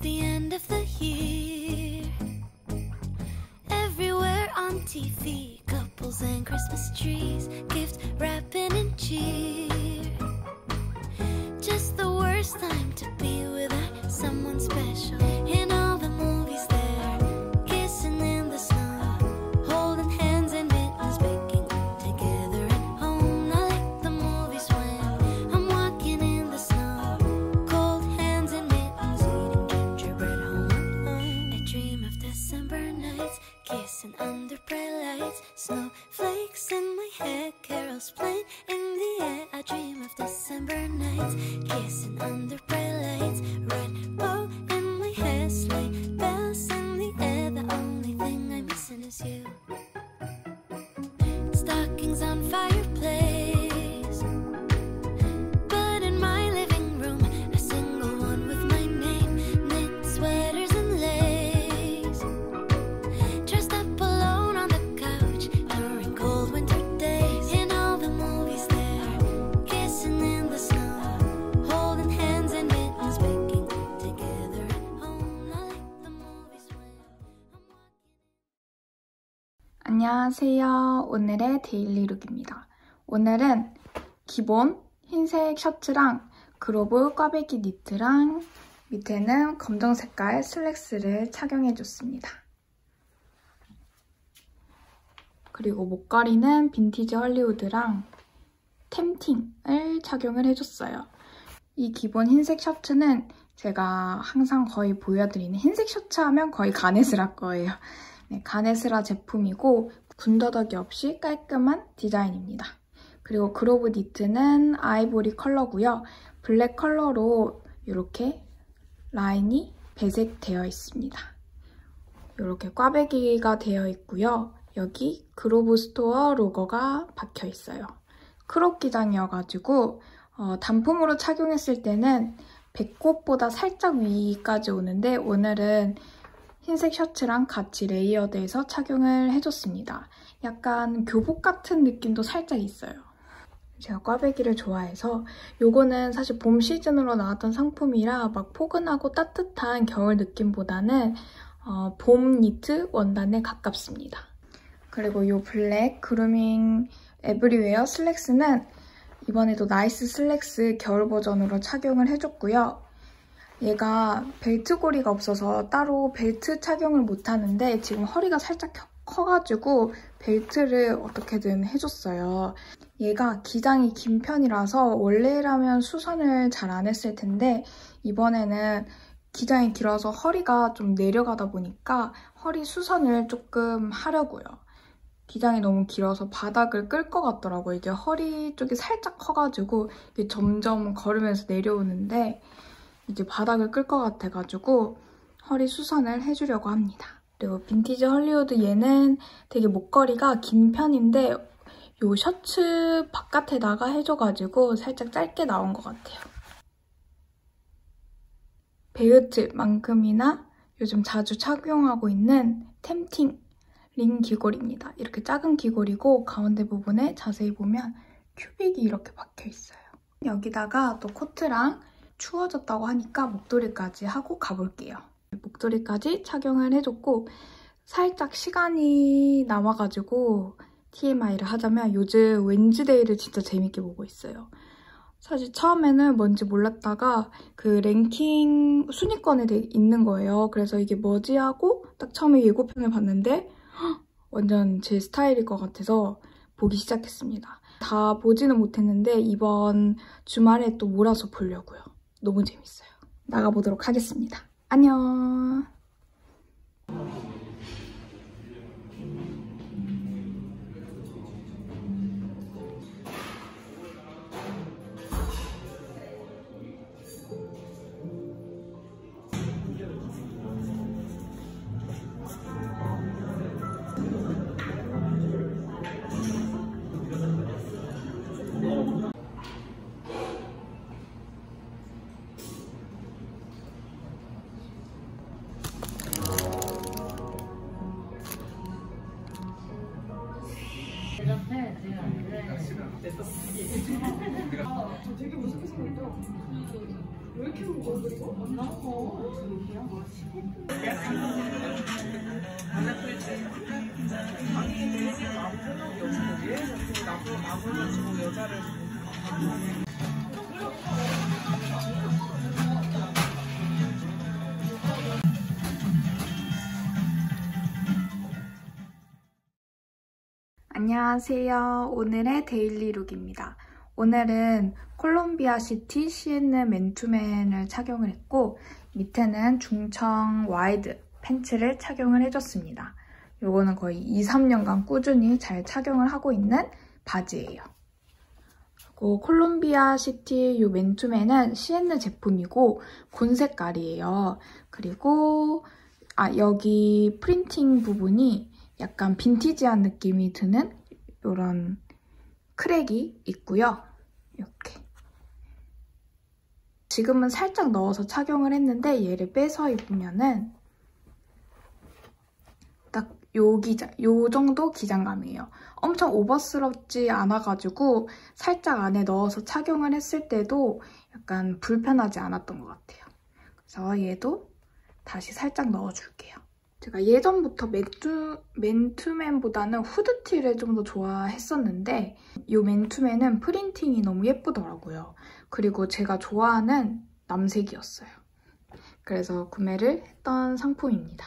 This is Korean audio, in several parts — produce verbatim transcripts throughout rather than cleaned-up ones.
the end of the year. Everywhere on T V, couples and Christmas trees, gift wrapping and cheer. Just the worst time to be with someone special. In all the movies there, kissing in the snow, holding hands and mittens, baking together at home. I like the movies when I'm walking in the snow, cold hands and mittens, eating gingerbread home alone. I dream of December nights, kissing under bright lights, snowflakes in my hair, carols playing in the air. I dream of December nights, kissing under bright lights, red bow in my hair, sleigh bells in the air. The only thing I'm missing is you. Stockings on fireplace, but in my living room, a single one with my name, knit sweaters and lace. Dressed up alone on the couch during cold winter days. In all the movies there, kissing in the snow, holding hands and mittens, baking together at home. I like the movies when I'm walking. 안녕하세요. 오늘의 데일리 룩입니다. 오늘은 기본 흰색 셔츠랑 그로브 꽈배기 니트랑 밑에는 검정 색깔 슬랙스를 착용해줬습니다. 그리고 목걸이는 빈티지 헐리우드랑 템팅을 착용을 해줬어요. 이 기본 흰색 셔츠는 제가 항상 거의 보여드리는, 흰색 셔츠 하면 거의 가네스라 거예요. 네, 가네스라 제품이고 군더더기 없이 깔끔한 디자인입니다. 그리고 그로브 니트는 아이보리 컬러고요. 블랙 컬러로 이렇게 라인이 배색되어 있습니다. 이렇게 꽈배기가 되어 있고요. 여기 그로브 스토어 로고가 박혀 있어요. 크롭 기장이어가지고 어, 단품으로 착용했을 때는 배꼽보다 살짝 위까지 오는데 오늘은 흰색 셔츠랑 같이 레이어드해서 착용을 해줬습니다. 약간 교복 같은 느낌도 살짝 있어요. 제가 꽈배기를 좋아해서 요거는 사실 봄 시즌으로 나왔던 상품이라 막 포근하고 따뜻한 겨울 느낌보다는 어, 봄 니트 원단에 가깝습니다. 그리고 이 블랙 그루밍 에브리웨어 슬랙스는 이번에도 나이스 슬랙스 겨울 버전으로 착용을 해줬고요. 얘가 벨트 고리가 없어서 따로 벨트 착용을 못하는데 지금 허리가 살짝 커가지고 벨트를 어떻게든 해줬어요. 얘가 기장이 긴 편이라서 원래라면 수선을 잘 안 했을 텐데 이번에는 기장이 길어서 허리가 좀 내려가다 보니까 허리 수선을 조금 하려고요. 기장이 너무 길어서 바닥을 끌 것 같더라고요. 이게 허리 쪽이 살짝 커가지고 이게 점점 걸으면서 내려오는데 이제 바닥을 끌 것 같아가지고 허리 수선을 해주려고 합니다. 그리고 빈티지 헐리우드 얘는 되게 목걸이가 긴 편인데 이 셔츠 바깥에다가 해줘가지고 살짝 짧게 나온 것 같아요. 베이트만큼이나 요즘 자주 착용하고 있는 템팅 링 귀걸이입니다. 이렇게 작은 귀걸이고 가운데 부분에 자세히 보면 큐빅이 이렇게 박혀있어요. 여기다가 또 코트랑 추워졌다고 하니까 목도리까지 하고 가볼게요. 목도리까지 착용을 해줬고 살짝 시간이 남아가지고 티엠아이를 하자면 요즘 웬즈데이를 진짜 재밌게 보고 있어요. 사실 처음에는 뭔지 몰랐다가 그 랭킹 순위권에 있는 거예요. 그래서 이게 뭐지 하고 딱 처음에 예고편을 봤는데 헉, 완전 제 스타일일 것 같아서 보기 시작했습니다. 다 보지는 못했는데 이번 주말에 또 몰아서 보려고요. 너무 재밌어요. 나가보도록 하겠습니다. 안녕! 저 되게 무섭게 생겼죠? 왜 이렇게 먹어? 그리고 안 나와서 안녕하세요. 오늘의 데일리룩입니다. 오늘은 콜롬비아 시티 시엔느 맨투맨을 착용을 했고 밑에는 중청 와이드 팬츠를 착용을 해줬습니다. 이거는 거의 이, 삼 년간 꾸준히 잘 착용을 하고 있는 바지예요. 그리고 콜롬비아 시티 이 맨투맨은 시엔느 제품이고 곤 색깔이에요. 그리고 아 여기 프린팅 부분이 약간 빈티지한 느낌이 드는 이런 크랙이 있고요. 이렇게. 지금은 살짝 넣어서 착용을 했는데 얘를 빼서 입으면은 딱 요 기장, 요 정도 기장감이에요. 엄청 오버스럽지 않아가지고 살짝 안에 넣어서 착용을 했을 때도 약간 불편하지 않았던 것 같아요. 그래서 얘도 다시 살짝 넣어줄게요. 제가 예전부터 맨투, 맨투맨보다는 후드티를 좀 더 좋아했었는데 이 맨투맨은 프린팅이 너무 예쁘더라고요. 그리고 제가 좋아하는 남색이었어요. 그래서 구매를 했던 상품입니다.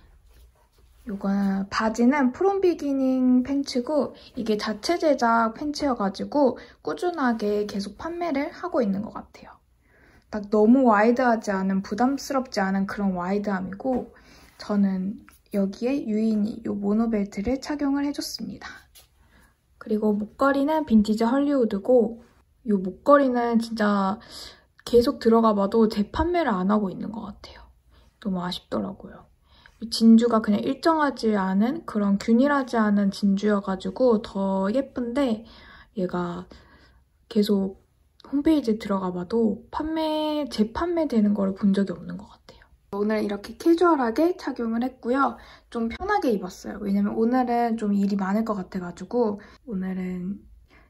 이거는 바지는 프롬 비기닝 팬츠고 이게 자체 제작 팬츠여가지고 꾸준하게 계속 판매를 하고 있는 것 같아요. 딱 너무 와이드하지 않은 부담스럽지 않은 그런 와이드함이고 저는 여기에 유인이 이 모노벨트를 착용을 해줬습니다. 그리고 목걸이는 빈티지 헐리우드고 이 목걸이는 진짜 계속 들어가 봐도 재판매를 안 하고 있는 것 같아요. 너무 아쉽더라고요. 진주가 그냥 일정하지 않은 그런 균일하지 않은 진주여가지고 더 예쁜데 얘가 계속 홈페이지에 들어가 봐도 판매, 재판매되는 걸 본 적이 없는 것 같아요. 오늘 이렇게 캐주얼하게 착용을 했고요. 좀 편하게 입었어요. 왜냐면 오늘은 좀 일이 많을 것 같아가지고 오늘은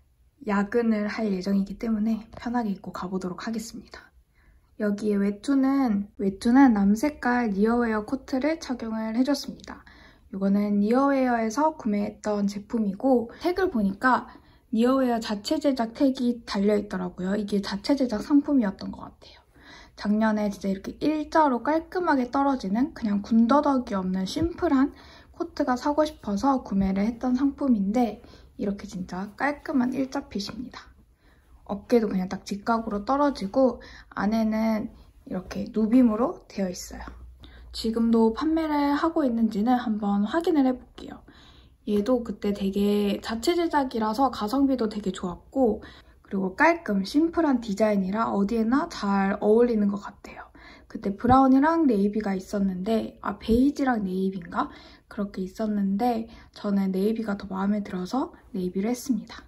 야근을 할 예정이기 때문에 편하게 입고 가보도록 하겠습니다. 여기에 외투는 외투는 남색깔 니어웨어 코트를 착용을 해줬습니다. 이거는 니어웨어에서 구매했던 제품이고 택을 보니까 니어웨어 자체 제작 택이 달려있더라고요. 이게 자체 제작 상품이었던 것 같아요. 작년에 진짜 이렇게 일자로 깔끔하게 떨어지는 그냥 군더더기 없는 심플한 코트가 사고 싶어서 구매를 했던 상품인데 이렇게 진짜 깔끔한 일자핏입니다. 어깨도 그냥 딱 직각으로 떨어지고 안에는 이렇게 누빔으로 되어 있어요. 지금도 판매를 하고 있는지는 한번 확인을 해볼게요. 얘도 그때 되게 자체 제작이라서 가성비도 되게 좋았고 그리고 깔끔, 심플한 디자인이라 어디에나 잘 어울리는 것 같아요. 그때 브라운이랑 네이비가 있었는데 아 베이지랑 네이비인가? 그렇게 있었는데 저는 네이비가 더 마음에 들어서 네이비를 했습니다.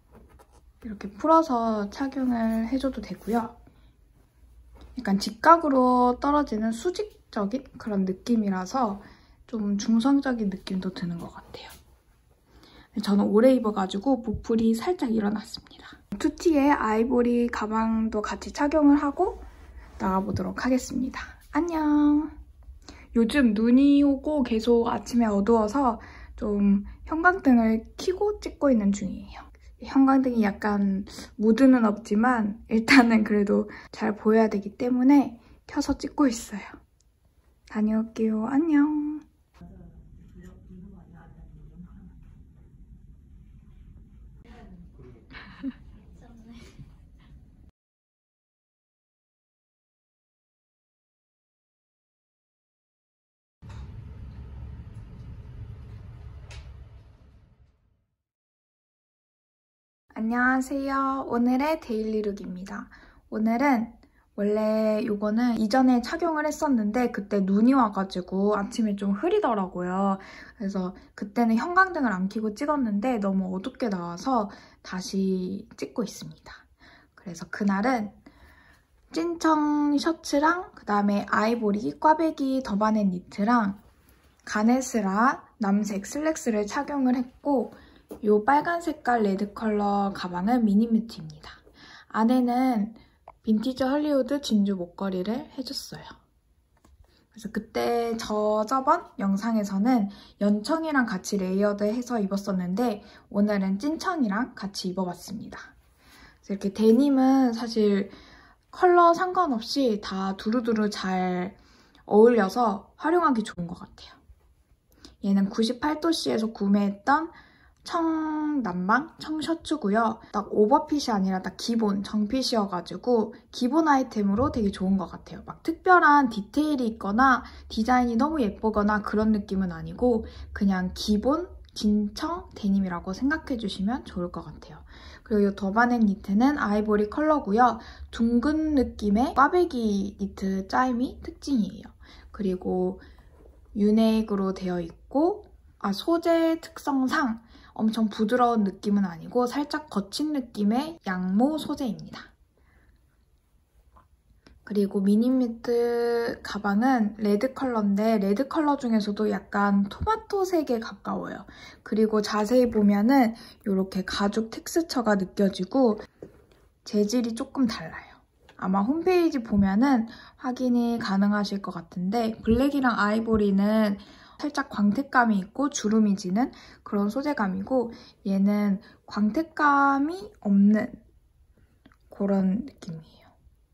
이렇게 풀어서 착용을 해줘도 되고요. 약간 직각으로 떨어지는 수직적인 그런 느낌이라서 좀 중성적인 느낌도 드는 것 같아요. 저는 오래 입어가지고 보풀이 살짝 일어났습니다. 투티의 아이보리 가방도 같이 착용을 하고 나가보도록 하겠습니다. 안녕! 요즘 눈이 오고 계속 아침에 어두워서 좀 형광등을 켜고 찍고 있는 중이에요. 형광등이 약간 무드는 없지만 일단은 그래도 잘 보여야 되기 때문에 켜서 찍고 있어요. 다녀올게요. 안녕! 안녕하세요. 오늘의 데일리룩입니다. 오늘은 원래 이거는 이전에 착용을 했었는데 그때 눈이 와가지고 아침에 좀 흐리더라고요. 그래서 그때는 형광등을 안 켜고 찍었는데 너무 어둡게 나와서 다시 찍고 있습니다. 그래서 그날은 찐청 셔츠랑 그다음에 아이보리 꽈배기 더바넷 니트랑 가네스라 남색 슬랙스를 착용을 했고 이 빨간 색깔 레드 컬러 가방은 미니뮤트입니다. 안에는 빈티지 헐리우드 진주 목걸이를 해줬어요. 그래서 그때 저 저번 영상에서는 연청이랑 같이 레이어드해서 입었었는데 오늘은 찐청이랑 같이 입어봤습니다. 그래서 이렇게 데님은 사실 컬러 상관없이 다 두루두루 잘 어울려서 활용하기 좋은 것 같아요. 얘는 구십팔 도씨에서 구매했던 청남방 청셔츠고요. 딱 오버핏이 아니라 딱 기본 정핏이어가지고 기본 아이템으로 되게 좋은 것 같아요. 막 특별한 디테일이 있거나 디자인이 너무 예쁘거나 그런 느낌은 아니고 그냥 기본 진청 데님이라고 생각해주시면 좋을 것 같아요. 그리고 이 더바넥 니트는 아이보리 컬러고요. 둥근 느낌의 꽈배기 니트 짜임이 특징이에요. 그리고 유넥으로 되어 있고 아 소재 특성상 엄청 부드러운 느낌은 아니고 살짝 거친 느낌의 양모 소재입니다. 그리고 미니미트 가방은 레드 컬러인데 레드 컬러 중에서도 약간 토마토색에 가까워요. 그리고 자세히 보면은 이렇게 가죽 텍스처가 느껴지고 재질이 조금 달라요. 아마 홈페이지 보면은 확인이 가능하실 것 같은데 블랙이랑 아이보리는 살짝 광택감이 있고 주름이 지는 그런 소재감이고 얘는 광택감이 없는 그런 느낌이에요.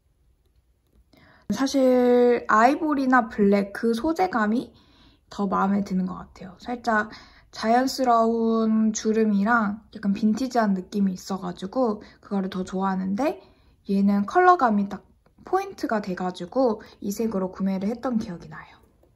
사실 아이보리나 블랙 그 소재감이 더 마음에 드는 것 같아요. 살짝 자연스러운 주름이랑 약간 빈티지한 느낌이 있어가지고 그거를 더 좋아하는데 얘는 컬러감이 딱 포인트가 돼가지고 이 색으로 구매를 했던 기억이 나요.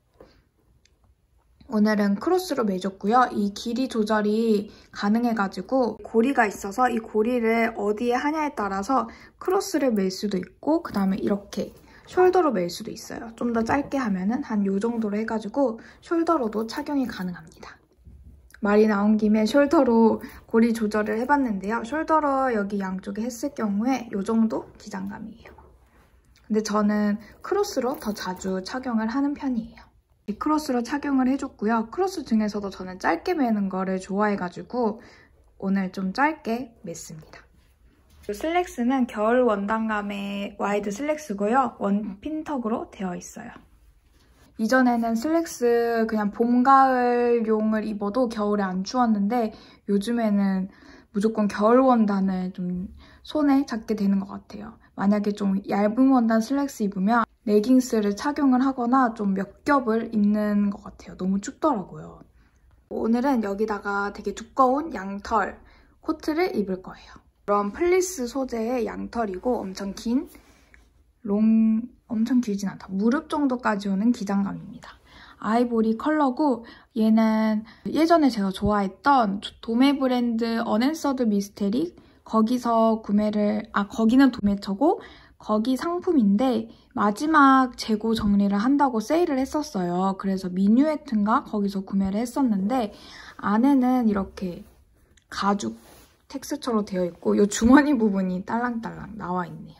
오늘은 크로스로 매줬고요. 이 길이 조절이 가능해가지고 고리가 있어서 이 고리를 어디에 하냐에 따라서 크로스를 맬 수도 있고 그 다음에 이렇게 숄더로 맬 수도 있어요. 좀 더 짧게 하면은 한 요 정도로 해가지고 숄더로도 착용이 가능합니다. 말이 나온 김에 숄더로 고리 조절을 해봤는데요. 숄더로 여기 양쪽에 했을 경우에 요 정도 기장감이에요. 근데 저는 크로스로 더 자주 착용을 하는 편이에요. 크로스로 착용을 해줬고요. 크로스 중에서도 저는 짧게 매는 거를 좋아해가지고 오늘 좀 짧게 맸습니다. 슬랙스는 겨울 원단감의 와이드 슬랙스고요. 원핀턱으로 되어 있어요. 이전에는 슬랙스 그냥 봄, 가을용을 입어도 겨울에 안 추웠는데 요즘에는 무조건 겨울 원단을 좀 손에 잡게 되는 것 같아요. 만약에 좀 얇은 원단 슬랙스 입으면 레깅스를 착용을 하거나 좀 몇 겹을 입는 것 같아요. 너무 춥더라고요. 오늘은 여기다가 되게 두꺼운 양털 코트를 입을 거예요. 이런 플리스 소재의 양털이고 엄청 긴 롱... 엄청 길진 않다. 무릎 정도까지 오는 기장감입니다. 아이보리 컬러고 얘는 예전에 제가 좋아했던 도매 브랜드 언앤서드 미스테리 거기서 구매를... 아 거기는 도매처고 거기 상품인데 마지막 재고 정리를 한다고 세일을 했었어요. 그래서 미뉴에트인가 거기서 구매를 했었는데 안에는 이렇게 가죽 텍스처로 되어 있고 이 주머니 부분이 딸랑딸랑 나와 있네요.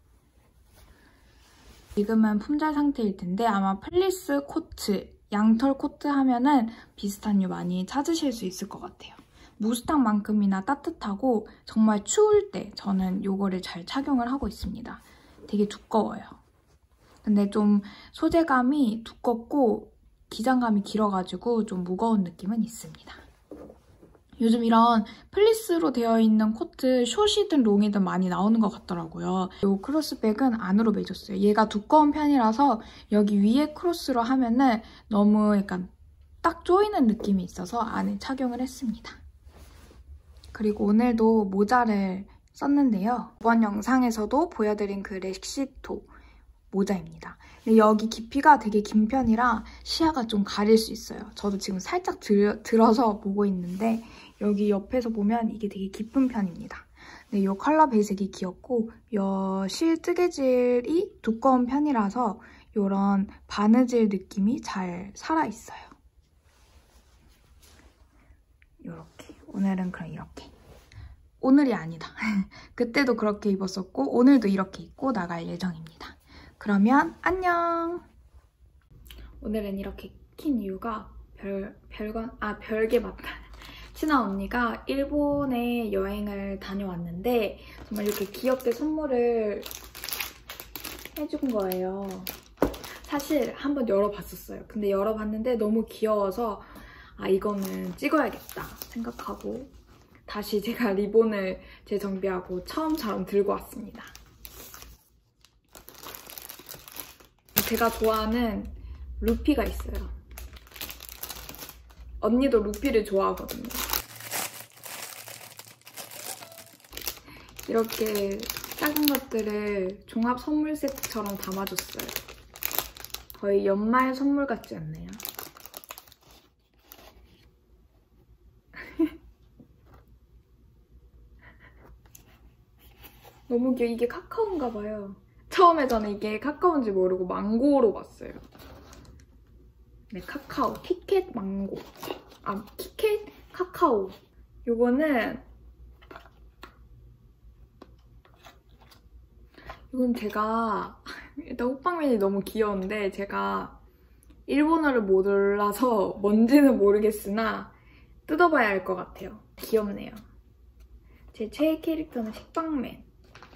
지금은 품절 상태일 텐데 아마 플리스 코트, 양털 코트 하면은 비슷한 류 많이 찾으실 수 있을 것 같아요. 무스탕만큼이나 따뜻하고 정말 추울 때 저는 이거를 잘 착용을 하고 있습니다. 되게 두꺼워요. 근데 좀 소재감이 두껍고 기장감이 길어가지고 좀 무거운 느낌은 있습니다. 요즘 이런 플리스로 되어 있는 코트 숏이든 롱이든 많이 나오는 것 같더라고요. 이 크로스백은 안으로 매줬어요. 얘가 두꺼운 편이라서 여기 위에 크로스로 하면은 너무 약간 딱 조이는 느낌이 있어서 안에 착용을 했습니다. 그리고 오늘도 모자를 썼는데요. 이번 영상에서도 보여드린 그 렉시토 모자입니다. 근데 여기 깊이가 되게 긴 편이라 시야가 좀 가릴 수 있어요. 저도 지금 살짝 들, 들어서 보고 있는데 여기 옆에서 보면 이게 되게 깊은 편입니다. 근데 이 컬러 배색이 귀엽고 이 실 뜨개질이 두꺼운 편이라서 이런 바느질 느낌이 잘 살아있어요. 이렇게. 오늘은 그럼 이렇게. 오늘이 아니다. 그때도 그렇게 입었었고 오늘도 이렇게 입고 나갈 예정입니다. 그러면 안녕! 오늘은 이렇게 킨 이유가 별, 별건, 아, 별게 맞다. 친한 언니가 일본에 여행을 다녀왔는데 정말 이렇게 귀엽게 선물을 해준 거예요. 사실 한번 열어봤었어요. 근데 열어봤는데 너무 귀여워서 아 이거는 찍어야겠다 생각하고 다시 제가 리본을 재정비하고 처음처럼 들고 왔습니다. 제가 좋아하는 루피가 있어요. 언니도 루피를 좋아하거든요. 이렇게 작은 것들을 종합 선물 세트처럼 담아줬어요. 거의 연말 선물 같지 않나요? 너무 귀여워. 이게 카카오인가 봐요. 처음에 저는 이게 카카오인지 모르고 망고로 봤어요. 네, 카카오. 키캣 망고. 아, 키캣 카카오. 요거는 이건 제가 일단 호빵맨이 너무 귀여운데 제가 일본어를 몰라서 뭔지는 모르겠으나 뜯어봐야 할 것 같아요. 귀엽네요. 제 최애 캐릭터는 식빵맨.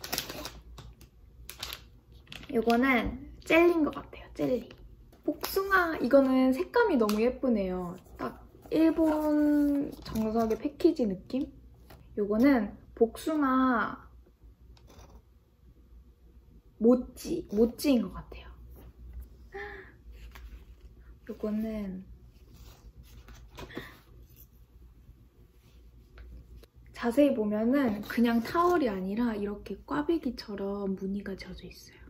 이거는 젤리인 것 같아요. 젤리. 복숭아. 이거는 색감이 너무 예쁘네요. 딱 일본 정석의 패키지 느낌? 이거는 복숭아 모찌. 모찌인 것 같아요. 이거는 자세히 보면은 그냥 타월이 아니라 이렇게 꽈배기처럼 무늬가 져져 있어요.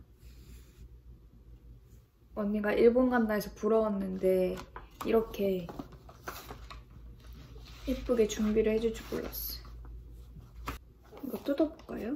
언니가 일본 간다 해서 부러웠는데 이렇게 예쁘게 준비를 해줄 줄 몰랐어요. 이거 뜯어볼까요?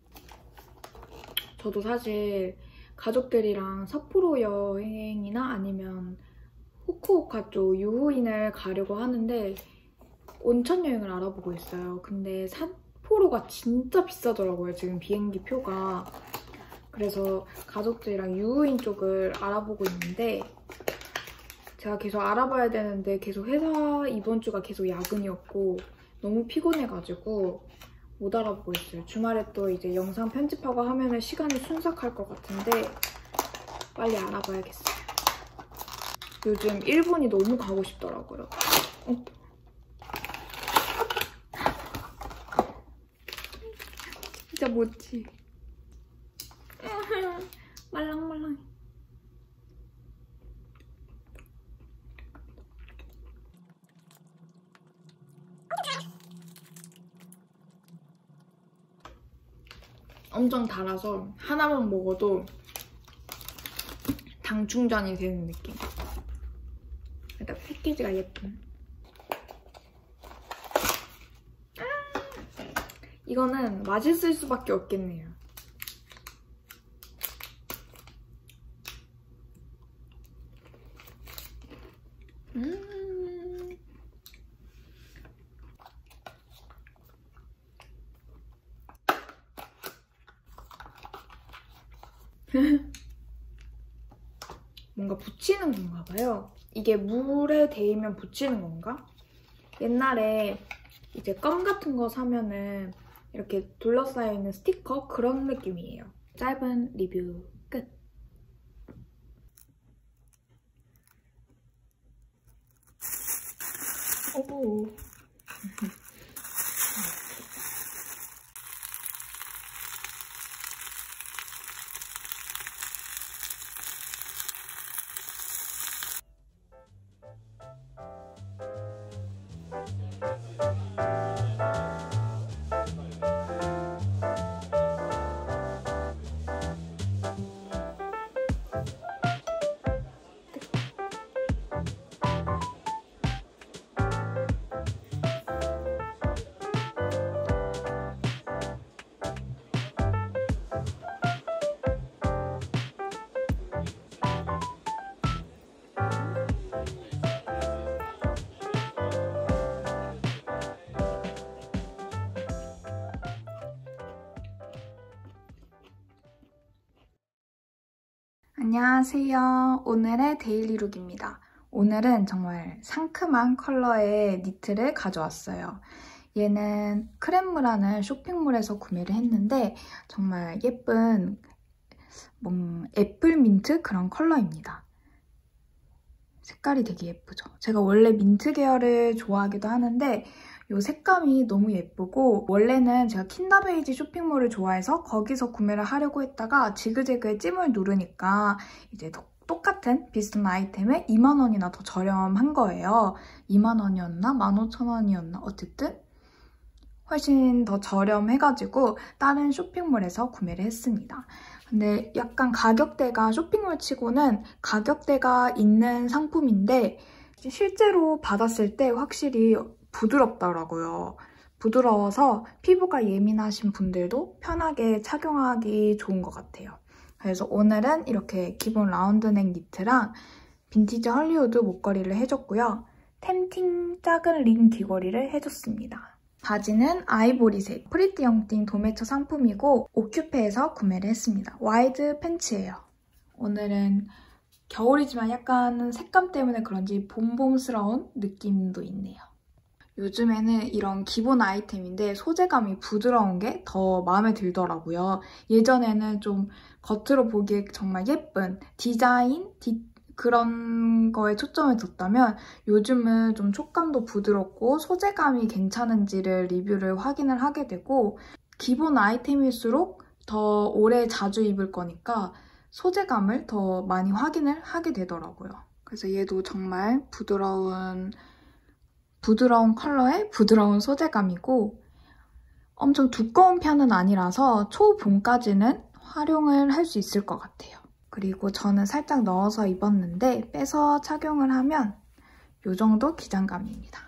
저도 사실 가족들이랑 삿포로 여행이나 아니면 후쿠오카 쪽 유후인을 가려고 하는데 온천 여행을 알아보고 있어요. 근데 삿포로가 진짜 비싸더라고요, 지금 비행기 표가. 그래서 가족들이랑 유후인 쪽을 알아보고 있는데 제가 계속 알아봐야 되는데 계속 회사 이번 주가 계속 야근이었고 너무 피곤해가지고 못 알아보고 있어요. 주말에 또 이제 영상 편집하고 하면 시간이 순삭할 것 같은데 빨리 알아봐야겠어요. 요즘 일본이 너무 가고 싶더라고요. 어? 진짜 모찌. 말랑말랑. 엄청 달아서 하나만 먹어도 당 충전이 되는 느낌. 일단 패키지가 예쁜. 아! 이거는 맛있을 수밖에 없겠네요. 음. 뭔가 붙이는 건가 봐요. 이게 물에 데이면 붙이는 건가? 옛날에 이제 껌 같은 거 사면은 이렇게 둘러싸여 있는 스티커? 그런 느낌이에요. 짧은 리뷰 끝. 오. 안녕하세요. 오늘의 데일리룩입니다. 오늘은 정말 상큼한 컬러의 니트를 가져왔어요. 얘는 크렘무라는 쇼핑몰에서 구매를 했는데 정말 예쁜 뭔 애플 민트 그런 컬러입니다. 색깔이 되게 예쁘죠? 제가 원래 민트 계열을 좋아하기도 하는데 이 색감이 너무 예쁘고 원래는 제가 킨다베이지 쇼핑몰을 좋아해서 거기서 구매를 하려고 했다가 지그재그에 찜을 누르니까 이제 똑같은 비슷한 아이템에 이만 원이나 더 저렴한 거예요. 이만 원이었나? 만 오천 원이었나? 어쨌든 훨씬 더 저렴해가지고 다른 쇼핑몰에서 구매를 했습니다. 근데 약간 가격대가 쇼핑몰 치고는 가격대가 있는 상품인데 실제로 받았을 때 확실히 부드럽더라고요. 부드러워서 피부가 예민하신 분들도 편하게 착용하기 좋은 것 같아요. 그래서 오늘은 이렇게 기본 라운드넥 니트랑 빈티지 헐리우드 목걸이를 해줬고요. 템팅 작은 링 귀걸이를 해줬습니다. 바지는 아이보리색 프리티 영띵 도매처 상품이고 오큐페에서 구매를 했습니다. 와이드 팬츠예요. 오늘은 겨울이지만 약간 색감 때문에 그런지 봄봄스러운 느낌도 있네요. 요즘에는 이런 기본 아이템인데 소재감이 부드러운 게 더 마음에 들더라고요. 예전에는 좀 겉으로 보기에 정말 예쁜 디자인, 디, 그런 거에 초점을 뒀다면 요즘은 좀 촉감도 부드럽고 소재감이 괜찮은지를 리뷰를 확인을 하게 되고 기본 아이템일수록 더 오래 자주 입을 거니까 소재감을 더 많이 확인을 하게 되더라고요. 그래서 얘도 정말 부드러운 부드러운 컬러에 부드러운 소재감이고 엄청 두꺼운 편은 아니라서 초봄까지는 활용을 할 수 있을 것 같아요. 그리고 저는 살짝 넣어서 입었는데 빼서 착용을 하면 이 정도 기장감입니다.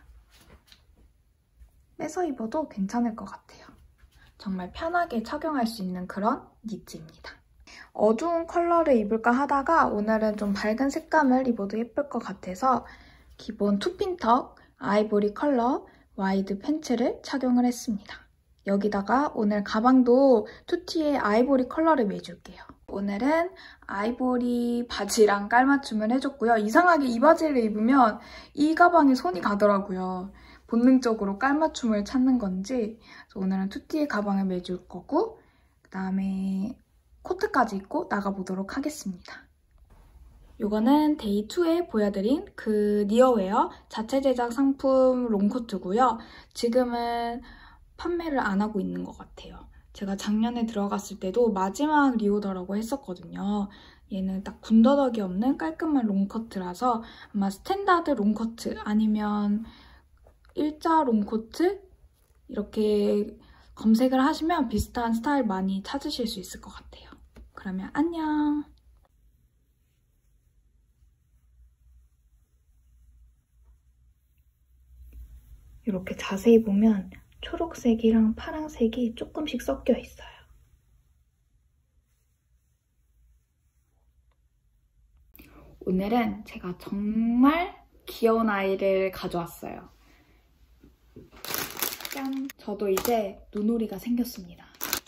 빼서 입어도 괜찮을 것 같아요. 정말 편하게 착용할 수 있는 그런 니트입니다. 어두운 컬러를 입을까 하다가 오늘은 좀 밝은 색감을 입어도 예쁠 것 같아서 기본 투핀턱 아이보리 컬러 와이드 팬츠를 착용을 했습니다. 여기다가 오늘 가방도 투티의 아이보리 컬러를 매줄게요. 오늘은 아이보리 바지랑 깔맞춤을 해줬고요. 이상하게 이 바지를 입으면 이 가방에 손이 가더라고요. 본능적으로 깔맞춤을 찾는 건지 오늘은 투티의 가방을 매줄 거고 그다음에 코트까지 입고 나가보도록 하겠습니다. 이거는 데이 투에 보여드린 그 니어웨어 자체 제작 상품 롱코트고요. 지금은 판매를 안 하고 있는 것 같아요. 제가 작년에 들어갔을 때도 마지막 리오더라고 했었거든요. 얘는 딱 군더더기 없는 깔끔한 롱커트라서 아마 스탠다드 롱커트 아니면 일자 롱코트 이렇게 검색을 하시면 비슷한 스타일 많이 찾으실 수 있을 것 같아요. 그러면 안녕! 이렇게 자세히 보면 초록색이랑 파란색이 조금씩 섞여 있어요. 오늘은 제가 정말 귀여운 아이를 가져왔어요. 짠! 저도 이제 눈오리가 생겼습니다.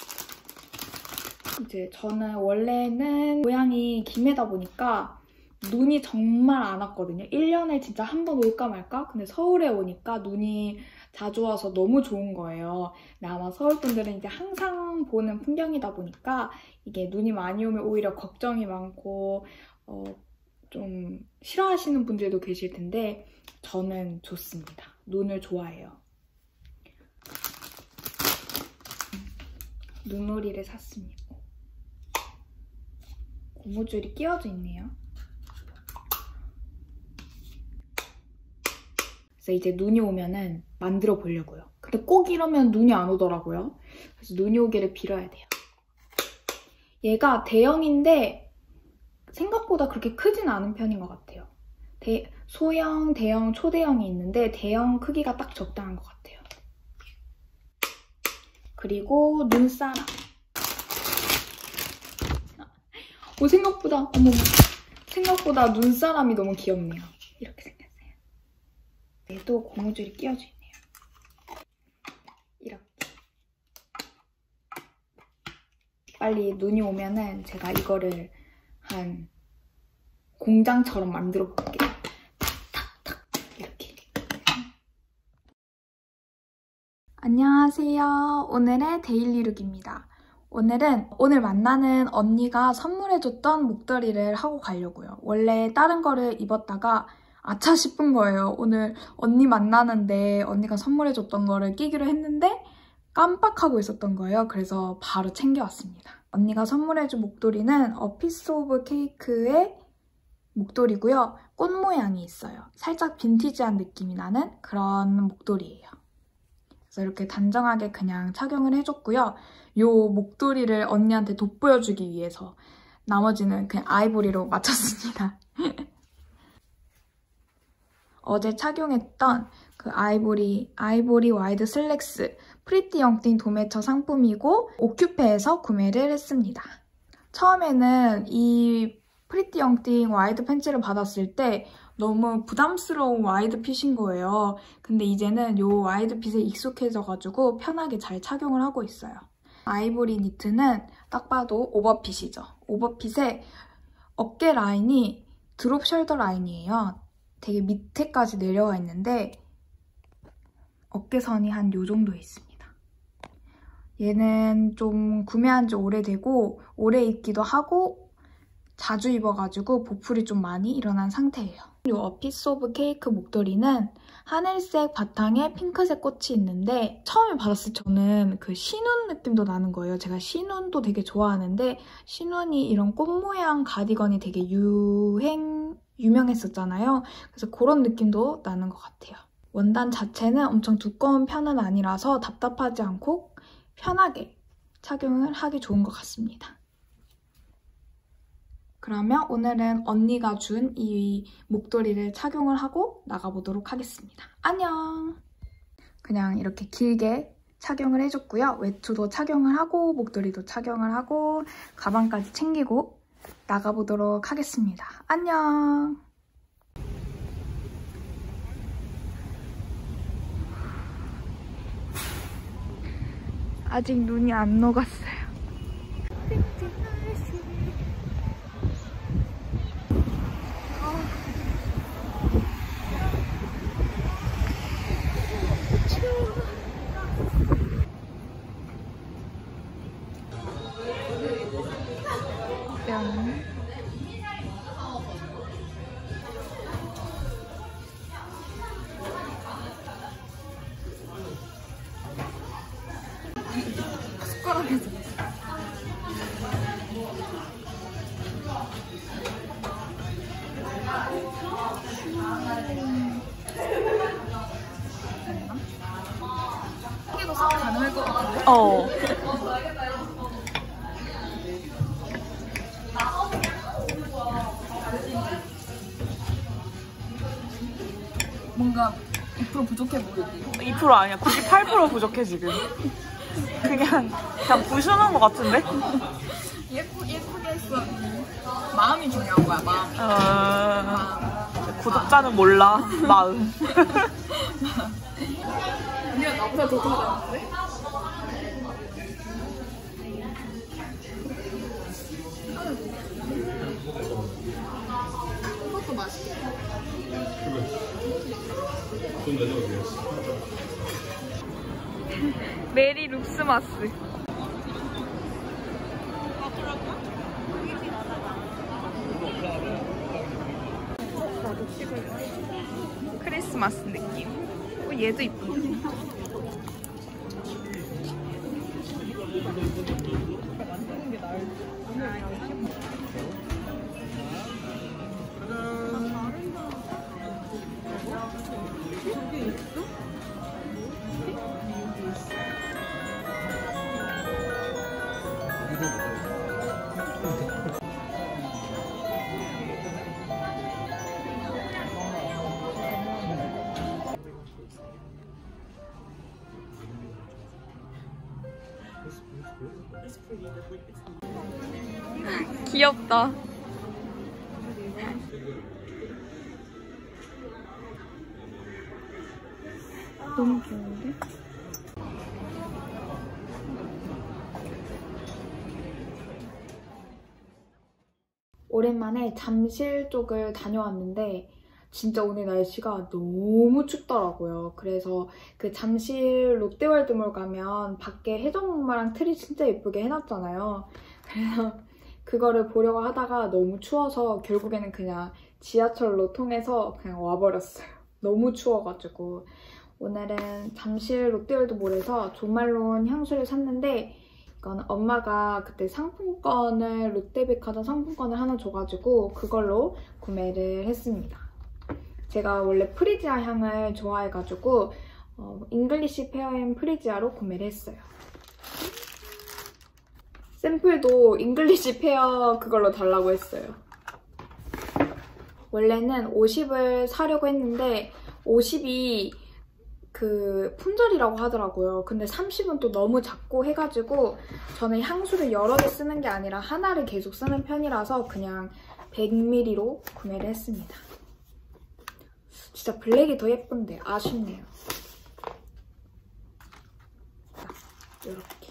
이제 저는 원래는 고향이 김해다 보니까 눈이 정말 안 왔거든요. 일 년에 진짜 한 번 올까 말까? 근데 서울에 오니까 눈이 자주 와서 너무 좋은 거예요. 근데 아마 서울 분들은 이제 항상 보는 풍경이다 보니까 이게 눈이 많이 오면 오히려 걱정이 많고 어, 좀 싫어하시는 분들도 계실 텐데 저는 좋습니다. 눈을 좋아해요. 눈오리를 샀습니다. 고무줄이 끼워져 있네요. 그래서 이제 눈이 오면은 만들어 보려고요. 근데 꼭 이러면 눈이 안 오더라고요. 그래서 눈이 오기를 빌어야 돼요. 얘가 대형인데 생각보다 그렇게 크진 않은 편인 것 같아요. 대, 소형, 대형, 초대형이 있는데 대형 크기가 딱 적당한 것 같아요. 그리고 눈사람. 오, 생각보다, 어머, 생각보다 눈사람이 너무 귀엽네요. 이렇게 생겼어요. 얘도 고무줄이 끼워져 있네요. 이렇게. 빨리 눈이 오면은 제가 이거를 한 공장처럼 만들어 볼게요. 탁탁탁 이렇게. 안녕하세요. 오늘의 데일리룩입니다. 오늘은 오늘 만나는 언니가 선물해줬던 목도리를 하고 가려고요. 원래 다른 거를 입었다가 아차 싶은 거예요. 오늘 언니 만나는데 언니가 선물해줬던 거를 끼기로 했는데 깜빡하고 있었던 거예요. 그래서 바로 챙겨왔습니다. 언니가 선물해준 목도리는 A Piece of Cake의 목도리고요. 꽃 모양이 있어요. 살짝 빈티지한 느낌이 나는 그런 목도리예요. 그래서 이렇게 단정하게 그냥 착용을 해줬고요. 이 목도리를 언니한테 돋보여주기 위해서 나머지는 그냥 아이보리로 맞췄습니다. 어제 착용했던 그 아이보리, 아이보리 와이드 슬랙스 프리티 영띵 도매처 상품이고 오큐페에서 구매를 했습니다. 처음에는 이 프리티 영띵 와이드 팬츠를 받았을 때 너무 부담스러운 와이드 핏인 거예요. 근데 이제는 이 와이드 핏에 익숙해져가지고 편하게 잘 착용을 하고 있어요. 아이보리 니트는 딱 봐도 오버핏이죠. 오버핏에 어깨 라인이 드롭 숄더 라인이에요. 되게 밑에까지 내려와 있는데 어깨선이 한 요 정도 있습니다. 얘는 좀 구매한 지 오래되고 오래 입기도 하고 자주 입어가지고 보풀이 좀 많이 일어난 상태예요. 이 A Piece of Cake 목도리는 하늘색 바탕에 핑크색 꽃이 있는데 처음에 받았을 때 저는 그 신운 느낌도 나는 거예요. 제가 신운도 되게 좋아하는데 신운이 이런 꽃 모양 가디건이 되게 유행, 유명했었잖아요. 그래서 그런 느낌도 나는 것 같아요. 원단 자체는 엄청 두꺼운 편은 아니라서 답답하지 않고 편하게 착용을 하기 좋은 것 같습니다. 그러면 오늘은 언니가 준 이 목도리를 착용을 하고 나가보도록 하겠습니다. 안녕! 그냥 이렇게 길게 착용을 해줬고요. 외투도 착용을 하고 목도리도 착용을 하고 가방까지 챙기고 나가보도록 하겠습니다. 안녕! 아직 눈이 안 녹았어요. 숟가락에서 이게도 싹 가능할 것 같은데? 어. 뭔가 이 퍼센트 부족해 보이지? 이 퍼센트 아니야. 구십팔 퍼센트 부족해 지금. 그냥 그냥 부수는 것 같은데? 예쁘, 예쁘게 했어. 마음이 중요한 거야, 마음. 어... 마음. 구독자는 몰라. 마음. 언니가 나보다 더 잘하는데? 이것도 맛있겠다. 메리 룩스마스. 나도 찍을래. 크리스마스 느낌. 어, 얘도 이쁜데. 만드는 게 나을 귀엽다. 너무 귀여운데? 오랜만에 잠실 쪽을 다녀왔는데 진짜 오늘 날씨가 너무 춥더라고요. 그래서 그 잠실 롯데월드몰 가면 밖에 해적목마랑 트리 진짜 예쁘게 해놨잖아요. 그래서 그거를 보려고 하다가 너무 추워서 결국에는 그냥 지하철로 통해서 그냥 와버렸어요. 너무 추워가지고. 오늘은 잠실 롯데월드몰에서 조말론 향수를 샀는데 이건 엄마가 그때 상품권을 롯데백화점 상품권을 하나 줘가지고 그걸로 구매를 했습니다. 제가 원래 프리지아 향을 좋아해가지고 어, 잉글리시 페어앤 프리지아로 구매를 했어요. 샘플도 잉글리시 페어 그걸로 달라고 했어요. 원래는 오십을 사려고 했는데 오십이 그 품절이라고 하더라고요. 근데 삼십은 또 너무 작고 해가지고 저는 향수를 여러 개 쓰는 게 아니라 하나를 계속 쓰는 편이라서 그냥 백 밀리리터로 구매를 했습니다. 진짜 블랙이 더 예쁜데 아쉽네요. 이렇게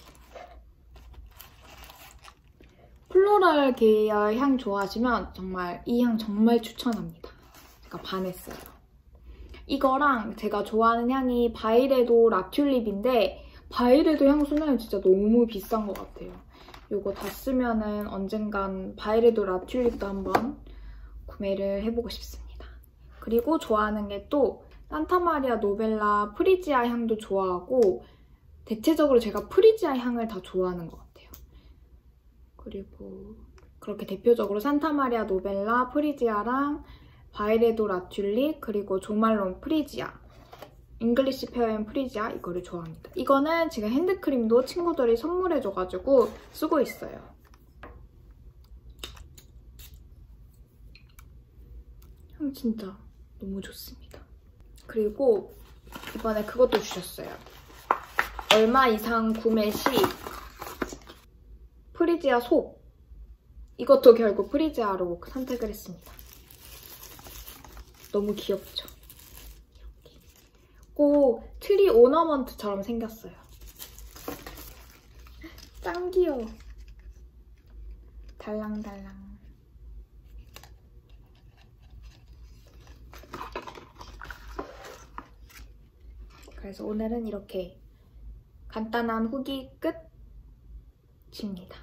플로럴 계열 향 좋아하시면 정말 이 향 정말 추천합니다. 제가 반했어요. 이거랑 제가 좋아하는 향이 바이레도 라튤립인데 바이레도 향수는 진짜 너무 비싼 것 같아요. 이거 다 쓰면은 언젠간 바이레도 라튤립도 한번 구매를 해보고 싶습니다. 그리고 좋아하는 게 또 산타마리아 노벨라 프리지아 향도 좋아하고 대체적으로 제가 프리지아 향을 다 좋아하는 것 같아요. 그리고 그렇게 대표적으로 산타마리아 노벨라 프리지아랑 바이레도 라튤립 그리고 조말론 프리지아 잉글리시 페어앤 프리지아 이거를 좋아합니다. 이거는 제가 핸드크림도 친구들이 선물해줘가지고 쓰고 있어요. 향 진짜 너무 좋습니다. 그리고 이번에 그것도 주셨어요. 얼마 이상 구매 시 프리지아 속 이것도 결국 프리지아로 선택을 했습니다. 너무 귀엽죠? 이렇게. 꼭 트리 오너먼트처럼 생겼어요. 짱 귀여워. 달랑달랑. 그래서 오늘은 이렇게 간단한 후기 끝입니다.